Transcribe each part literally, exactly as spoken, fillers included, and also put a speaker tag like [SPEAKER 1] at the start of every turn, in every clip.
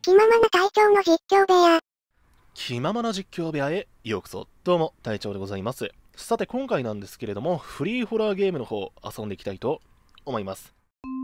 [SPEAKER 1] 気ままな隊長の実況部屋。
[SPEAKER 2] 気ままな実況部屋へようこそ。どうも、隊長でございます。さて、今回なんですけれども、フリーホラーゲームの方、遊んでいきたいと思います。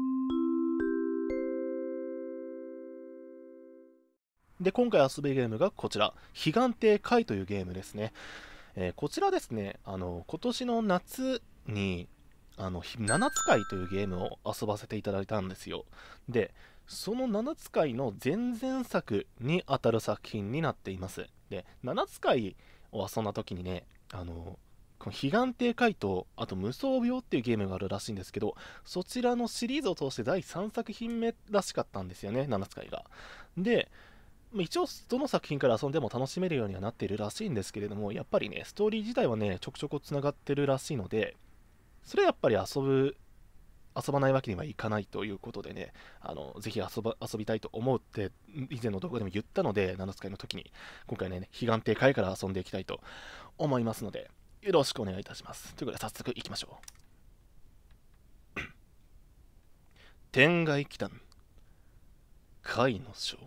[SPEAKER 2] で、今回遊ぶゲームがこちら、彼岸亭会というゲームですね。えーこちらですね、あの、今年の夏に、あの、七つ会というゲームを遊ばせていただいたんですよ。で、その七つ会の前々作にあたる作品になっています。で、七つ会を遊んだ時にね、あの、この彼岸亭会と、あと無双病っていうゲームがあるらしいんですけど、そちらのシリーズを通してだいさんさく品目らしかったんですよね、七つ会が。で、まあ一応どの作品から遊んでも楽しめるようにはなっているらしいんですけれども、やっぱりねストーリー自体はねちょくちょくつながってるらしいので、それはやっぱり遊ぶ遊ばないわけにはいかないということでね、あのぜひ遊ば遊びたいと思うって以前の動画でも言ったので、七つ会の時に今回ね彼岸亭会から遊んでいきたいと思いますので、よろしくお願いいたします。ということで早速いきましょう。天外奇譚会の章。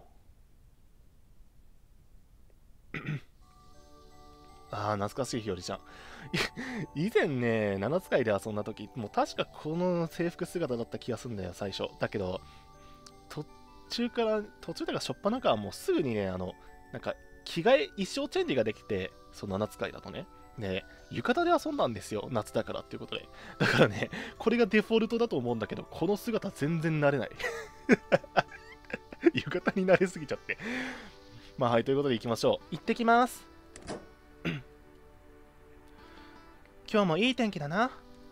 [SPEAKER 2] ああ、懐かしい日和ちゃん。以前ね、七つ会で遊んだ時、もう確かこの制服姿だった気がするんだよ、最初。だけど、途中から、途中だからしょっぱなからもうすぐにね、あの、なんか、着替え、衣装チェンジができて、その七つ会だとね。で、浴衣で遊んだんですよ、夏だからっていうことで。だからね、これがデフォルトだと思うんだけど、この姿全然慣れない。浴衣に慣れすぎちゃって。まあはい、ということで行きましょう。行ってきます。今日もいい天気だな。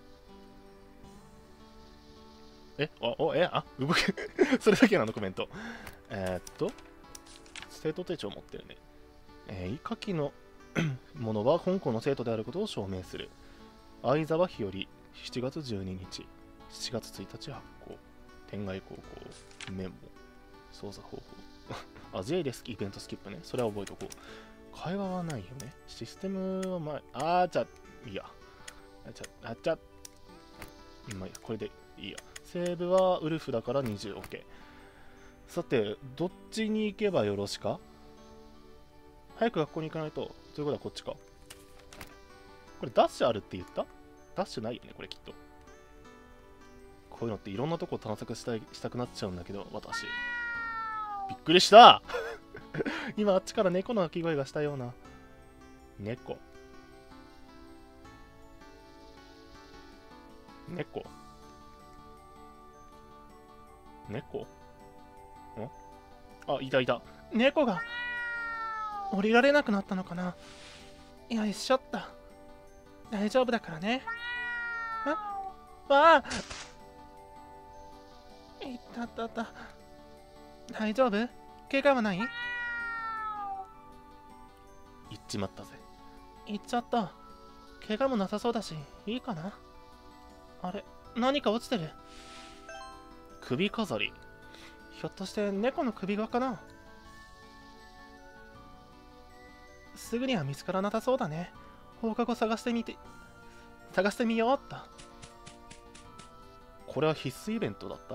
[SPEAKER 2] え、あ、お、え、あ、動く。それだけなの、コメント。えー、っと、生徒手帳持ってるね。えー、以下記のものは香港の生徒であることを証明する。相沢日和、しちがつじゅうににち、しちがつついたち発行。天外高校、メモ、操作方法。あ、J です、イベントスキップね。それは覚えとこう。会話はないよね。システムは前、あー、じゃあ、いいや。あちゃ、あちゃ、まあいいや、これでいいや。セーブはウルフだからにじゅう、オーケー。さて、どっちに行けばよろしか？早く学校に行かないと。ということはこっちか。これダッシュあるって言った？ダッシュないよね、これきっと。こういうのっていろんなとこ探索したいしたくなっちゃうんだけど、私。びっくりした今あっちから猫の鳴き声がしたような。猫。猫猫んあ、いたいた。猫が降りられなくなったのかな。よいしょっと。大丈夫だからね。あわあいったったった。大丈夫？怪我はない？行っちまったぜ。行っちゃった。怪我もなさそうだし、いいかな。あれ、何か落ちてる。首飾り。ひょっとして猫の首輪かな。すぐには見つからなさそうだね。放課後探してみて、探してみようっと。これは必須イベントだった？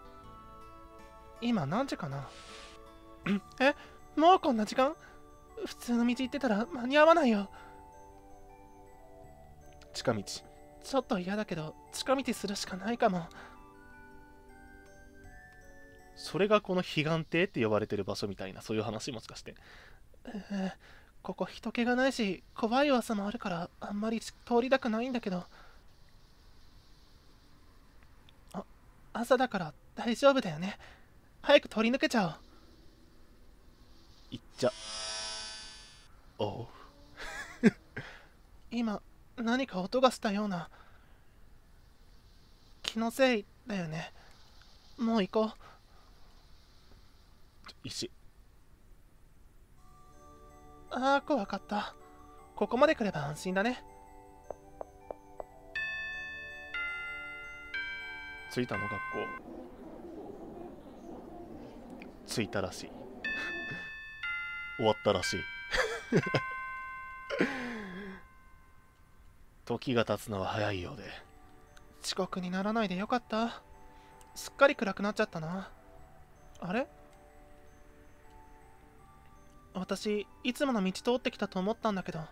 [SPEAKER 2] 今何時かな。え、もうこんな時間？普通の道行ってたら間に合わないよ。近道。ちょっと嫌だけど、近道するしかないかも。それがこの彼岸亭って呼ばれてる場所みたいな、そういう話もしかして。えー、ここ人気がないし、怖い噂もあるから、あんまり通りたくないんだけど。あ、朝だから大丈夫だよね。早く通り抜けちゃおう。いっちゃ。おう。今、何か音がしたような。気のせいだよね。もう行こう。石。ああ、怖かった。ここまで来れば安心だね。着いたの学校。着いたらしい。終わったらしい。時が経つのは早いようで。遅刻にならないでよかった。すっかり暗くなっちゃったな。あれ？ 私、いつもの道通ってきたと思ったんだけど。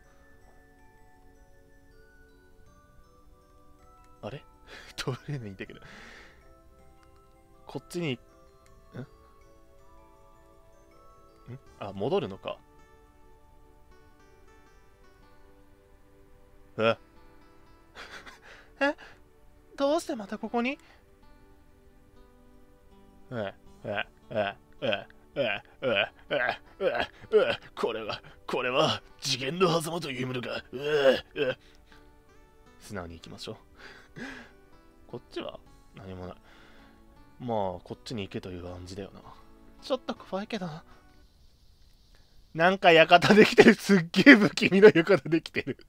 [SPEAKER 2] あれ通れないんだけど。こっちに、んんあ、戻るのか。ええどうしてまたここにええええええええええええこれはこれは次元の狭間というものか。ええ素直に行きましょう。こっちは何もない。まあこっちに行けという感じだよな。ちょっと怖いけど。なんか館できてる。すっげえ不気味な館できてる。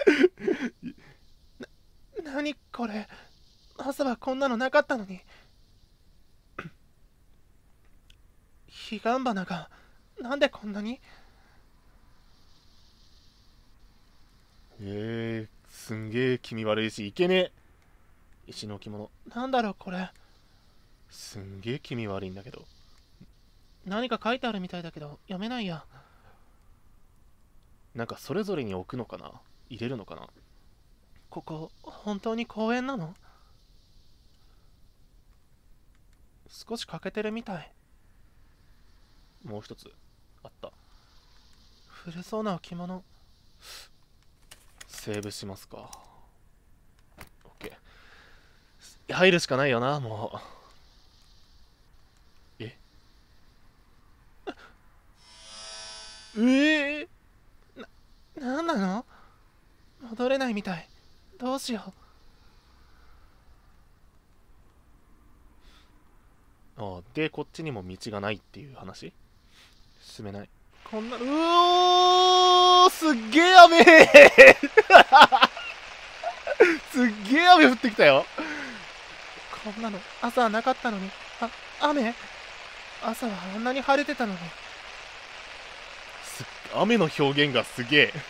[SPEAKER 2] な、何これ。朝はこんなのなかったのに。彼岸花がなんでこんなに。えー、すんげえ気味悪いし、いけねえ。石の置物。なんだろうこれ。すんげえ気味悪いんだけど。何か書いてあるみたいだけど、読めないや。なんかそれぞれに置くのかな、入れるのかな。ここ、本当に公園なの？少し欠けてるみたい。もう一つ、あった。古そうな置物。セーブしますか。OK。入るしかないよな、もう。えええー、な、なんなの？戻れないみたい。どうしよう。ああ、で、こっちにも道がないっていう話？進めない。こんな、うおー、すっげえ雨すっげえ雨降ってきたよ。こんなの朝はなかったのに。あ、雨？朝はあんなに晴れてたのに。す雨の表現がすげえ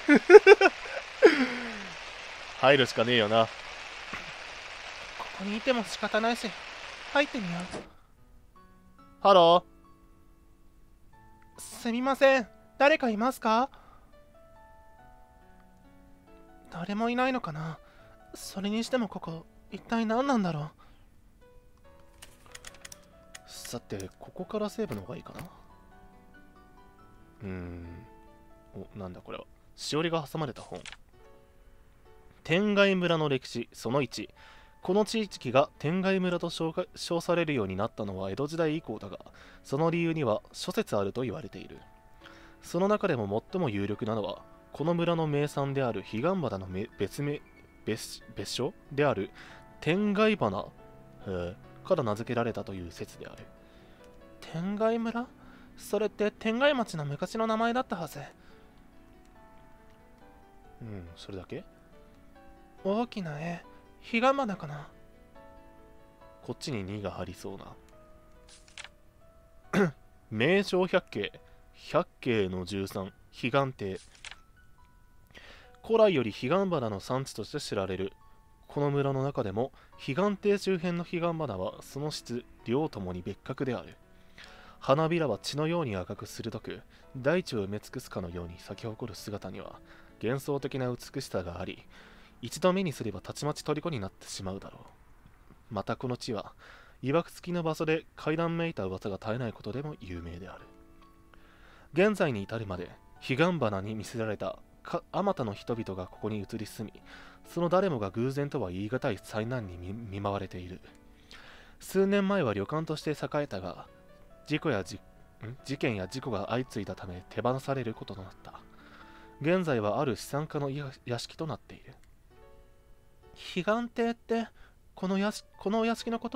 [SPEAKER 2] 入るしかねえよな。ここにいても仕方ないし、入ってみよう。ハロー。すみません。誰かいますか？誰もいないのかな。それにしてもここ、一体何なんだろう。さて、ここからセーブの方がいいかな。うーん。お、なんだこれは。しおりが挟まれた本。天外村の歴史そのいち。この地域が天外村と称称されるようになったのは江戸時代以降だが、その理由には諸説あると言われている。その中でも最も有力なのは、この村の名産である彼岸花の別名別別称である天外花から名付けられたという説である。天外村？それって天外町の昔の名前だったはず。うん、それだけ？大きな絵、彼岸花かな。こっちににが入りそうな。名称百景、百景のじゅうさん、彼岸亭。古来より彼岸花の産地として知られる。この村の中でも彼岸亭周辺の彼岸花はその質、量ともに別格である。花びらは血のように赤く鋭く、大地を埋め尽くすかのように咲き誇る姿には幻想的な美しさがあり、一度目にすればたちまち虜になってしまうだろう。またこの地は、曰く付きの場所で階段めいた噂が絶えないことでも有名である。現在に至るまで、彼岸花に魅せられたあまたの人々がここに移り住み、その誰もが偶然とは言い難い災難に見舞われている。数年前は旅館として栄えたが、事故やじ事件や事故が相次いだため手放されることとなった。現在はある資産家の屋敷となっている。彼岸亭ってこのやしこのお屋敷のこと？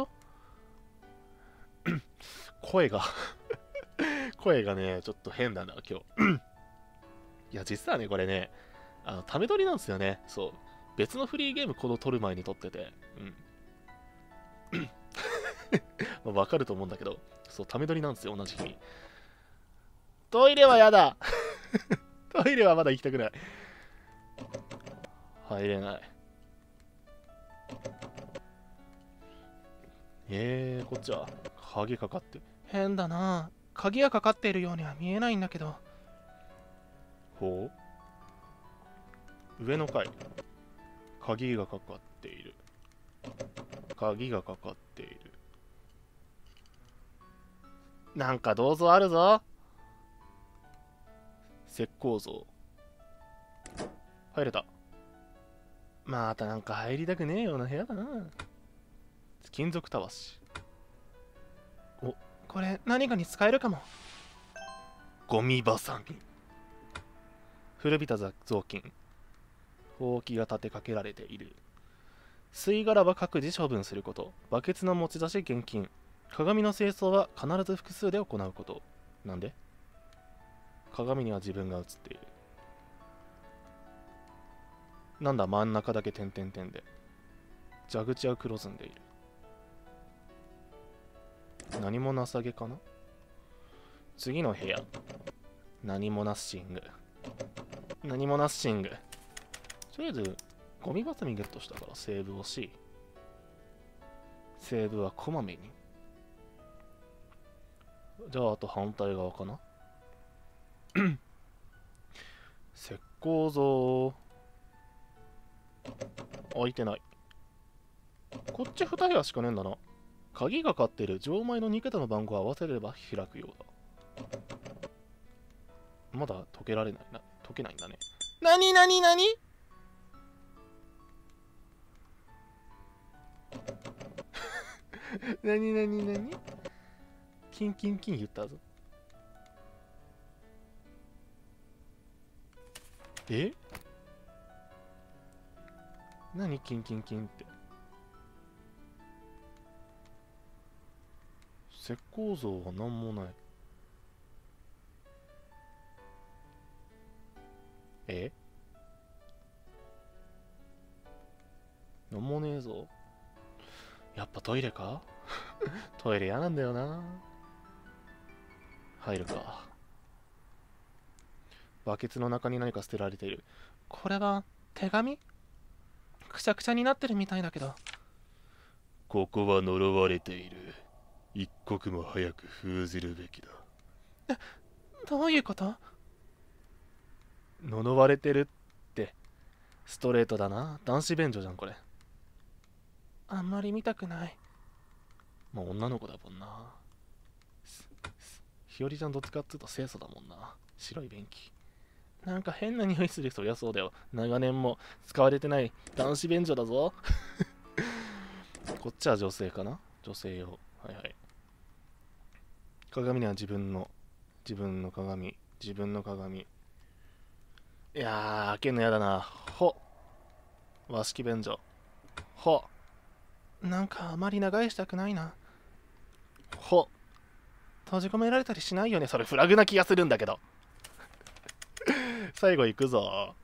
[SPEAKER 2] 声が声がねちょっと変だな今日。いや実はねこれねあのため撮りなんですよね。そう別のフリーゲームこの撮る前に撮ってて、うんまあ、分かると思うんだけど、そうため撮りなんですよ同じ日に。トイレはやだトイレはまだ行きたくない。入れない。えー、こっちは鍵かかってる。変だな。鍵がかかっているようには見えないんだけど。 ほう。上の階。鍵がかかっている。鍵がかかっている。なんか銅像あるぞ。石膏像。入れた。またなんか入りたくねえような部屋だな。金属たわし。お、これ何かに使えるかも。ゴミバサミ。古びた雑巾。ほうきが立てかけられている。吸い殻は各自処分すること。バケツの持ち出し現金。鏡の清掃は必ず複数で行うこと。なんで？鏡には自分が映っている。なんだ、真ん中だけ点々点で。蛇口は黒ずんでいる。何もなさげかな。次の部屋。何もナッシング。何もナッシング。とりあえず、ゴミバサミゲットしたからセーブをし、セーブはこまめに。じゃあ、あと反対側かな。石膏像。開いてない。こっちに部屋しかねえんだな。鍵がかってる。錠前のに桁の番号を合わせれば開くようだ。まだ解けられないな。解けないんだね。なになになになになになにキンキンキン言ったぞ。え？何キンキンキンって。石膏像は何もない。え？何もねえぞ。やっぱトイレか？トイレ嫌なんだよな。入るか。バケツの中に何か捨てられている。これは手紙？くしゃくしゃになってるみたいだけど。ここは呪われている。一刻も早く封じるべきだ。え、どういうこと？呪われてるってストレートだな。男子便所じゃんこれ。あんまり見たくない。まあ女の子だもんな。ひよりちゃんどっちかっていうと清楚だもんな。白い便器。なんか変な匂いする。そりゃそうだよ。長年も使われてない男子便所だぞ。こっちは女性かな。女性用。はいはい。鏡には自分の自分の鏡。自分の鏡。いやー、開けんのやだな。ほ和式便所。ほなんかあまり長居したくないな。ほ閉じ込められたりしないよね。それフラグな気がするんだけど。最後行くぞ。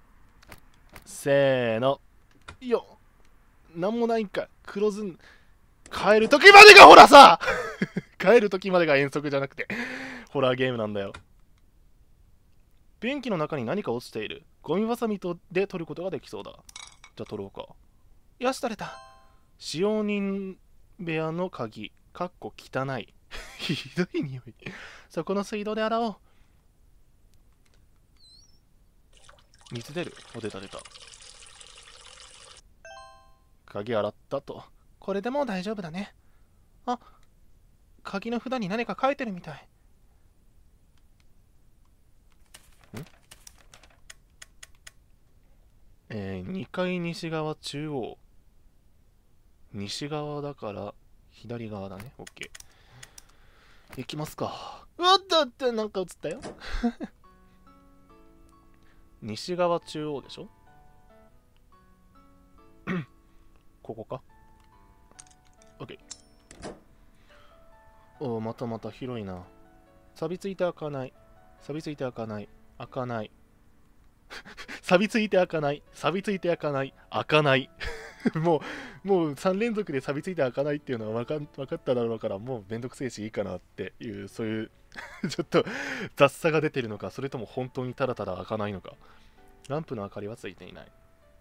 [SPEAKER 2] せーの。よっ。なんもないんか。黒ずん。帰る時までがほらさ帰る時までが遠足じゃなくてホラーゲームなんだよ。便器の中に何か落ちている。ゴミバサミとで取ることができそうだ。じゃあ取ろうか。よし取れた。使用人部屋の鍵。かっこ汚い。ひどい匂い。そこの水道で洗おう。水出る。お、出た出た。鍵洗ったと。これでもう大丈夫だね。あ、鍵の札に何か書いてるみたい。んえー、にかい西側中央。西側だから左側だね。オッケー。行きますか。うわっだってなんか映ったよ。西側中央でしょ。ここか。オッケー。おお、またまた広いな。錆びついて開かない。錆びついて開かない。開かない。錆びついて開かない。錆びついて開かない。開かない。もう、もうさん連続で錆びついて開かないっていうのは分か分かっただろうから、もうめんどくせえしいいかなっていう、そういうちょっと雑さが出てるのか、それとも本当にただただ開かないのか。ランプの明かりはついていない。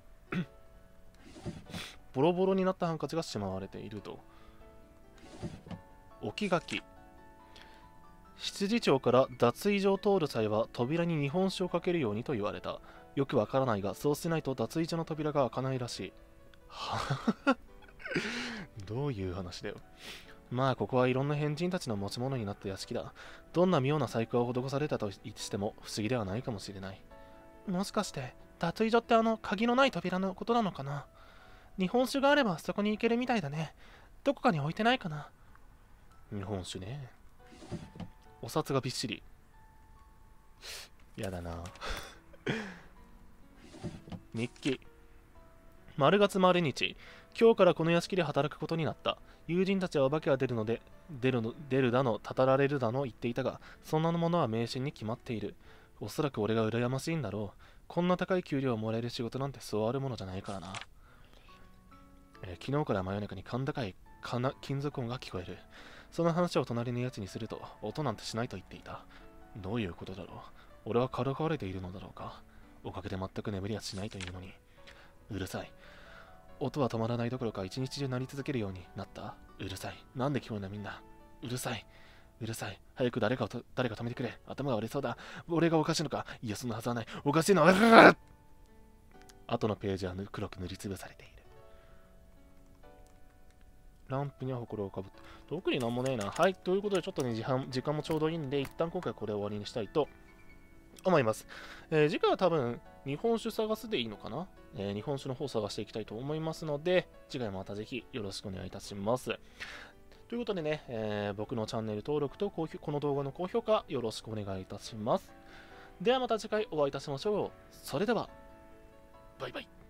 [SPEAKER 2] ボロボロになったハンカチがしまわれていると。置き書き。 執事長から脱衣所を通る際は扉に日本酒をかけるようにと言われた。よくわからないが、そうしないと脱衣所の扉が開かないらしい。はどういう話だよ。まあ、ここはいろんな変人たちの持ち物になった屋敷だ。どんな妙な細工を施されたとしても不思議ではないかもしれない。もしかして、脱衣所ってあの鍵のない扉のことなのかな。日本酒があればそこに行けるみたいだね。どこかに置いてないかな。日本酒ね。お札がびっしり。やだな。日記。丸月丸日。今日からこの屋敷で働くことになった。友人たちはお化けが出るので、出るの出るだの、たたられるだの言っていたが、そんなものは迷信に決まっている。おそらく俺が羨ましいんだろう。こんな高い給料をもらえる仕事なんてそうあるものじゃないからな。えー昨日から真夜中に甲高い金金属音が聞こえる。その話を隣のやつにすると、音なんてしないと言っていた。どういうことだろう。俺はからかわれているのだろうか。おかげで全く眠りはしないというのに。うるさい。音は止まらないどころか一日中鳴り続けるようになった。うるさい。なんで聞こえないみんな。うるさい。うるさい。早く誰かをと誰か止めてくれ。頭が割れそうだ。俺がおかしいのか。いや、そんなはずはない。おかしいのは。後のページは黒く塗りつぶされている。ランプにはほこりをかぶって。特になんもねえな。はい。ということで、ちょっとね、時間時間もちょうどいいんで、一旦今回これを終わりにしたいと思います。えー次回は多分、日本酒探すでいいのかな、えー日本酒の方を探していきたいと思いますので、次回もまたぜひよろしくお願いいたします。ということでね、えー僕のチャンネル登録と高評この動画の高評価よろしくお願いいたします。ではまた次回お会いいたしましょう。それでは、バイバイ。